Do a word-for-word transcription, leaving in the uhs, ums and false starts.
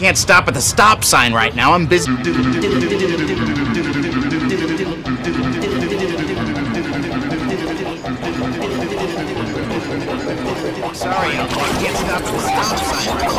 Can't stop at the stop sign right now. I'm busy. Sorry, I can't stop at the stop sign right now.